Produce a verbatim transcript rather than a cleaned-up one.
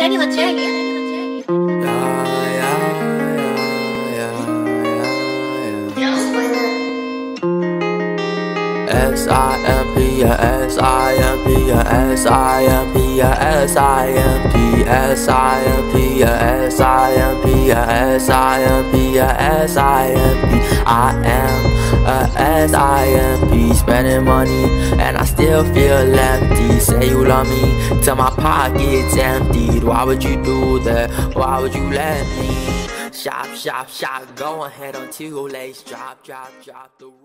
Danny Lachey. S I M P, S I M P, S I M P, S I M P, S I M P, S I M P, S I M P, S I M P. I am a S I M P, spending money and I still feel empty. Say you love me till my pocket's emptied. Why would you do that? Why would you let me? Shop, shop, shop, go ahead on two lace. Drop, drop, drop the